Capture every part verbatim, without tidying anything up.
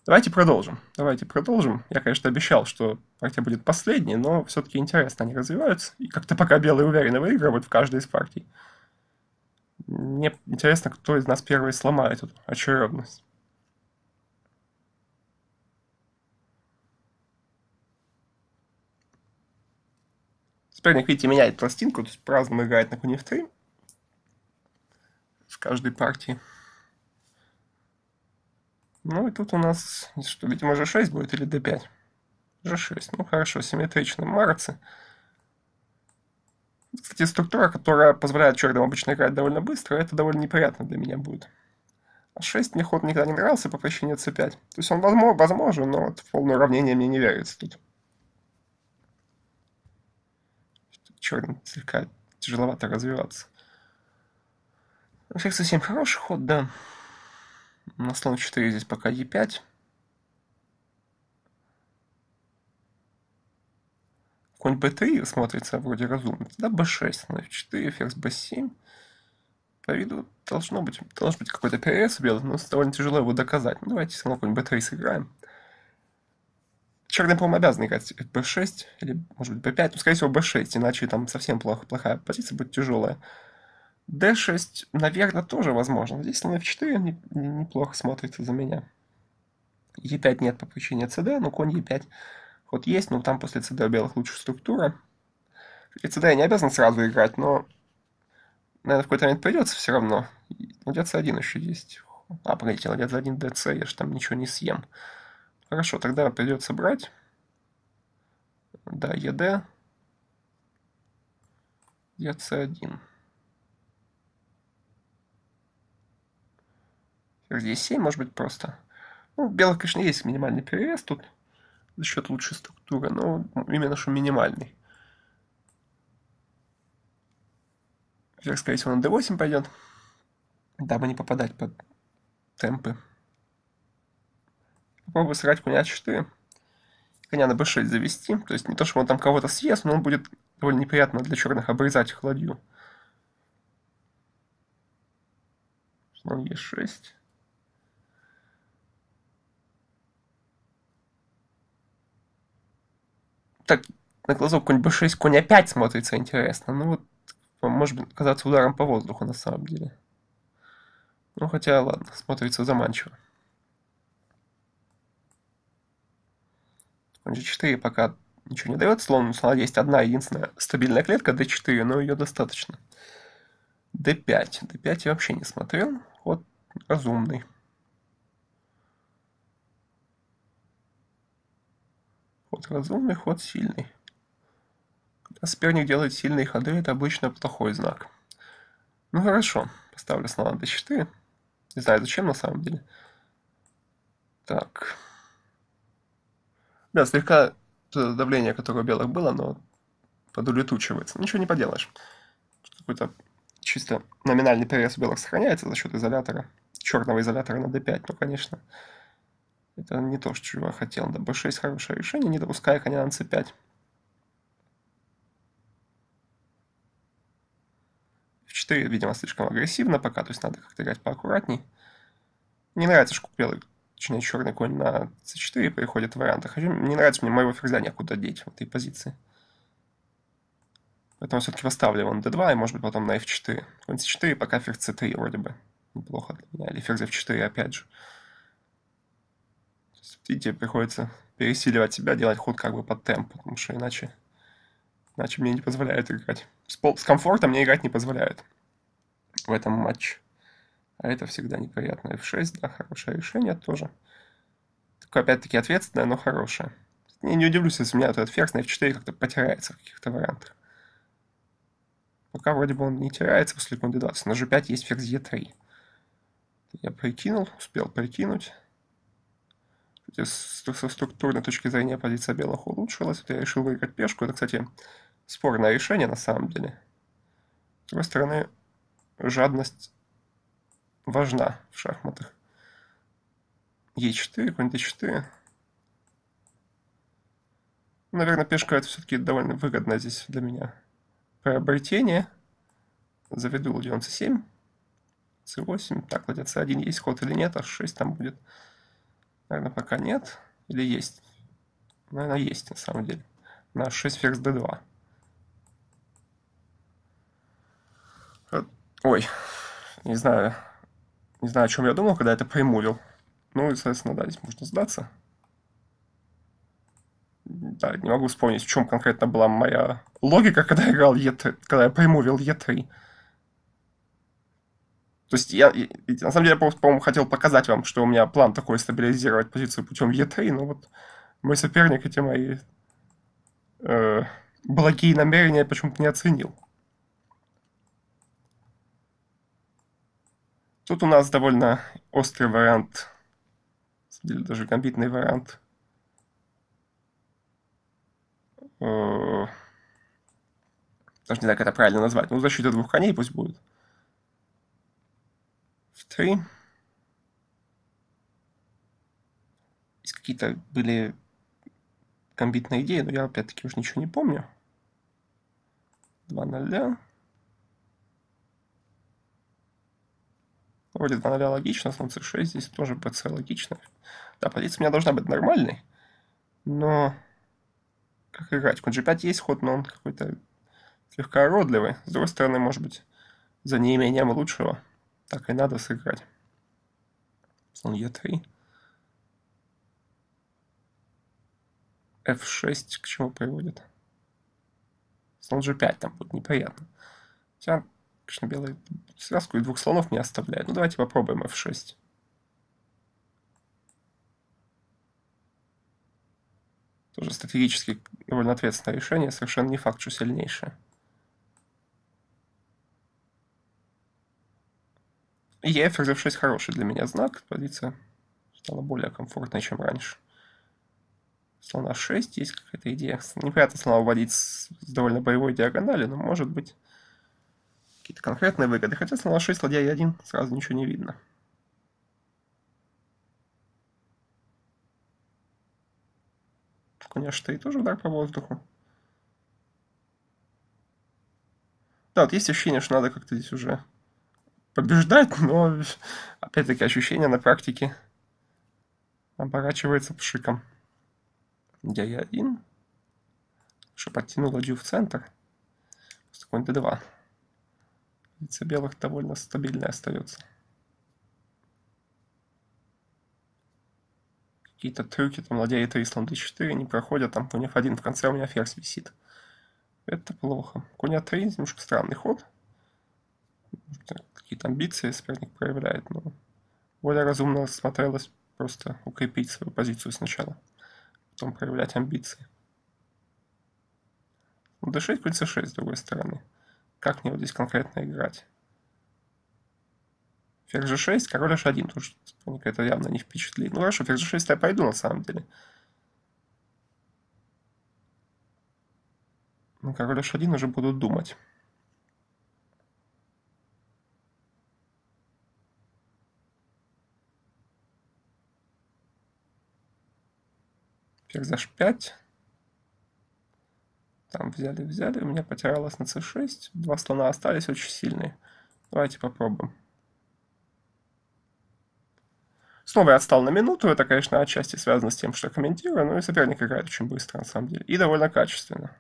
Давайте продолжим. Давайте продолжим. Я, конечно, обещал, что партия будет последней, но все-таки интересно они развиваются. И как-то пока белые уверенно выигрывают в каждой из партий. Мне интересно, кто из нас первый сломает эту очередность. Соперник, видите, меняет пластинку, то есть по-разному играет на конь эф три в каждой партии. Ну и тут у нас, что, видимо, же шесть будет или дэ пять? же шесть. Ну хорошо, симметрично. Марцы. Кстати, структура, которая позволяет черным обычно играть довольно быстро, это довольно неприятно для меня будет. А шесть мне ход никогда не нравился по причине цэ пять. То есть он возможен, но вот в полное уравнение мне не верится тут. Черным слегка тяжеловато развиваться. Ферзь цэ семь хороший ход, да. На слон четыре здесь пока е пять. Конь бэ три смотрится вроде разумно. Тогда бэ шесть, слон эф четыре, ферзь бэ семь. По виду должно быть, должен быть какой-то перерез у белых, но довольно тяжело его доказать. Ну, давайте все равно конь бэ три сыграем. Черный, по-моему, обязан играть бэ шесть или, может быть, бэ пять. Ну, скорее всего, бэ шесть, иначе там совсем плохо, плохая позиция будет тяжелая. дэ шесть, наверное, тоже возможно. Здесь слон эф четыре неплохо смотрится за меня. е пять нет по причине цд, но конь е пять ход есть, но там после цд у белых лучше структура. И цд я не обязан сразу играть, но, наверное, в какой-то момент придется все равно. Ладья цэ один еще есть. А, погодите, ладья цэ один дэ цэ, я же там ничего не съем. Хорошо, тогда придется брать. Да, ед. Ладья цэ один. Здесь семь, может быть, просто. Ну, у белых, конечно, есть минимальный перерез тут за счет лучшей структуры, но именно что минимальный. Ферзь, скорее всего, на дэ восемь пойдет, дабы не попадать под темпы. Попробую сыграть конь а четыре. Коня на бэ шесть завести. То есть не то, что он там кого-то съест, но он будет довольно неприятно для черных обрезать их ладью. Слон е шесть. Так, на глазок конь бэ шесть, конь а пять смотрится интересно. Ну вот, может быть, казаться ударом по воздуху на самом деле. Ну, хотя, ладно, смотрится заманчиво. Конь же четыре пока ничего не дает. Слон, у слона есть одна единственная стабильная клетка дэ четыре, но ее достаточно. дэ пять. дэ пять я вообще не смотрел. Ход разумный. Ход разумный, ход сильный. Когда соперник делает сильные ходы, это обычно плохой знак. Ну хорошо, поставлю слона дэ четыре. Не знаю, зачем на самом деле. Так. Да, слегка давление, которое у белых было, но подулетучивается. Ничего не поделаешь. Какой-то чисто номинальный перерез у белых сохраняется за счет изолятора. Черного изолятора на дэ пять. Ну, конечно, это не то, что я хотел. Да, бэ шесть хорошее решение, не допуская коня на цэ пять. эф четыре, видимо, слишком агрессивно пока, то есть надо как-то играть поаккуратней. Не нравится, что белый, точнее, черный конь на цэ четыре приходит в вариантах. Не нравится мне моего ферзя некуда деть в этой позиции. Поэтому все-таки поставлю он дэ два и, может быть, потом на эф четыре. Конь цэ четыре, пока ферзь цэ три вроде бы неплохо для меня. Или ферзь эф четыре опять же. Есть, видите, приходится пересиливать себя, делать ход как бы под темп, потому что иначе, иначе мне не позволяют играть. С, пол, с комфортом мне играть не позволяют в этом матче. А это всегда неприятно. эф шесть, да, хорошее решение тоже. Такое, опять-таки, ответственное, но хорошее. Я не удивлюсь, если у меня этот ферзь на эф четыре как-то потеряется в каких-то вариантах. Пока вроде бы он не теряется после конь дэ двадцать. На же пять есть ферзь е три. Я прикинул, успел прикинуть. Со структурной точки зрения позиция белых улучшилась. Вот я решил выиграть пешку. Это, кстати, спорное решение на самом деле. С другой стороны, жадность важна в шахматах. е четыре, конь дэ четыре. Наверное, пешка это все-таки довольно выгодно здесь для меня приобретение. Заведу ладью на цэ семь. цэ восемь. Так, ладья цэ один есть ход или нет, аш шесть там будет. Наверное, пока нет. Или есть? Наверное, есть на самом деле. На шесть ферзь дэ два. Ой, не знаю. Не знаю, о чем я думал, когда это премувил. Ну и, соответственно, да, здесь можно сдаться. Да, не могу вспомнить, в чем конкретно была моя логика, когда я играл е три, когда я премувил е три. То есть я, на самом деле, я, по-моему, хотел показать вам, что у меня план такой стабилизировать позицию путем е три, но вот мой соперник эти мои э, благие намерения почему-то не оценил. Тут у нас довольно острый вариант, или даже гамбитный вариант. Э, даже не знаю, как это правильно назвать. Ну, защита двух коней пусть будет. В три. Есть какие-то были гамбитные идеи, но я опять-таки уже ничего не помню. два ноль. Вроде два ноль логично, слон цэ шесть, здесь тоже бэ цэ логично. Да, позиция у меня должна быть нормальной, но как играть? Конь джи пять есть ход, но он какой-то слегка уродливый. С другой стороны, может быть, за неимением лучшего так и надо сыграть. Слон е три. эф шесть к чему приводит? Слон джи пять там будет неприятно. Хотя, конечно, белые связку и двух слонов не оставляют. Ну, давайте попробуем эф шесть. Тоже стратегически довольно ответственное решение. Совершенно не факт, что сильнейшее. И е ферзь эф шесть хороший для меня знак. Позиция стала более комфортной, чем раньше. Слон а шесть, есть какая-то идея. Неприятно слона вводить с, с довольно боевой диагонали, но может быть какие-то конкретные выгоды. Хотя слон а шесть, ладья е один, сразу ничего не видно. Конь а шесть тоже удар по воздуху. Да, вот есть ощущение, что надо как-то здесь уже побеждать, но опять-таки ощущение на практике оборачивается пшиком. Ладья е один. Что подтянул ладью в центр. Просто конь дэ два. Позиция белых довольно стабильная остается. Какие-то трюки, там ладья е три, слон дэ четыре не проходят, там конь эф один, в конце у меня ферзь висит. Это плохо. Конь а три, немножко странный ход. Какие-то амбиции соперник проявляет, но более разумно смотрелось просто укрепить свою позицию сначала, потом проявлять амбиции. Ну, дэ шесть, конь цэ шесть, с другой стороны. Как мне вот здесь конкретно играть? Ферзь же шесть, король эйч один, тоже это явно не впечатлит. Ну хорошо, ферзь же шесть я пойду на самом деле. Ну, король эйч один уже будут думать. Ферзь эйч пять. Там взяли, взяли. У меня потерялось на цэ шесть. Два слона остались очень сильные. Давайте попробуем. Снова я отстал на минуту. Это, конечно, отчасти связано с тем, что я комментирую. Но и соперник играет очень быстро, на самом деле. И довольно качественно.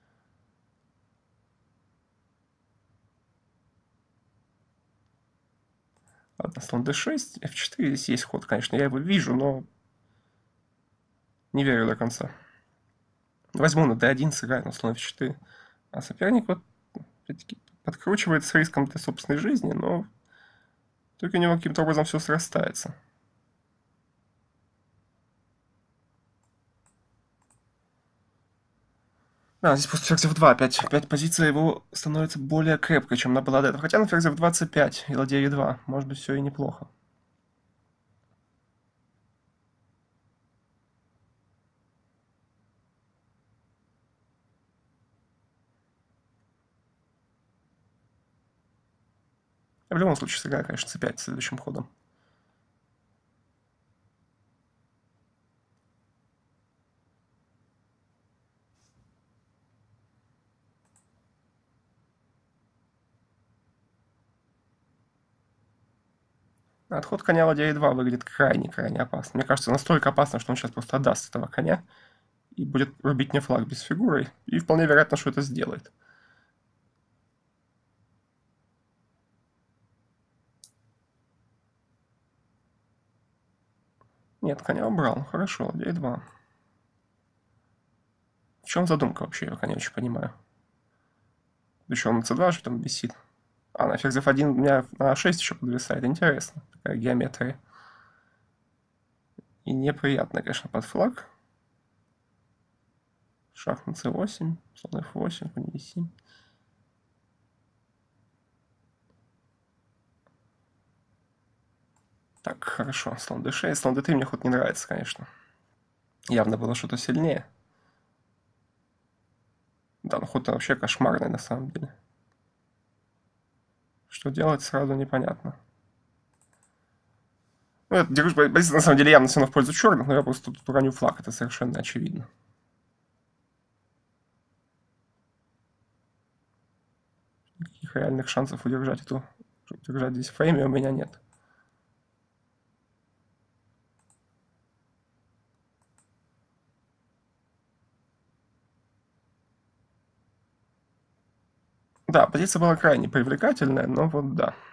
Ладно, слон дэ шесть, эф четыре. Здесь есть ход, конечно. Я его вижу, но не верю до конца. Возьму на дэ один, сыграю на слон эф четыре. А соперник вот подкручивает с риском для собственной жизни, но только у него каким-то образом все срастается. Да, здесь просто ферзь эф два. Опять, опять позиция его становится более крепкой, чем она была до этого. Хотя на ферзь эф два цэ пять и ладья е два. Может быть, все и неплохо. Я в любом случае сыграю, конечно, цэ пять следующим ходом. Отход коня ладья е два выглядит крайне-крайне опасно. Мне кажется, настолько опасно, что он сейчас просто отдаст этого коня и будет рубить мне флаг без фигуры. И вполне вероятно, что это сделает. Нет, коня убрал. Хорошо, ладья е два. В чем задумка вообще, я пока не очень понимаю. Еще он на цэ два же там висит. А, на ферзь эф один у меня на а шесть еще подвисает. Интересно. Такая геометрия. И неприятно, конечно, под флаг. Шах на цэ восемь, слон эф восемь, конь е семь. Так, хорошо, слон дэ шесть. Слон дэ три мне ход не нравится, конечно. Явно было что-то сильнее. Да, ну ход вообще кошмарный на самом деле. Что делать, сразу непонятно. Ну, это держу, позиция на самом деле явно все равно в пользу черных, но я просто тут уроню флаг, это совершенно очевидно. Никаких реальных шансов удержать эту, удержать здесь фрейме у меня нет. Да, позиция была крайне привлекательная, но вот да.